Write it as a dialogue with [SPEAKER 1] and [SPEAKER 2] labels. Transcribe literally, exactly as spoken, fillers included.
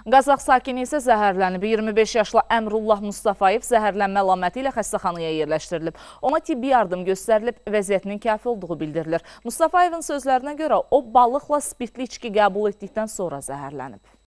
[SPEAKER 1] Qazax sakini isə zəhərlənib. iyirmi beş yaşlı Əmrullah Mustafayev zəhərlənmə əlaməti ilə xəstəxanaya yerləşdirilib. Ona tibbi yardım göstərilib, vəziyyətinin kəfi olduğu bildirilir. Mustafayevin sözlərinə görə o balıqla spirtli içki qəbul etdikdən sonra zəhərlənib.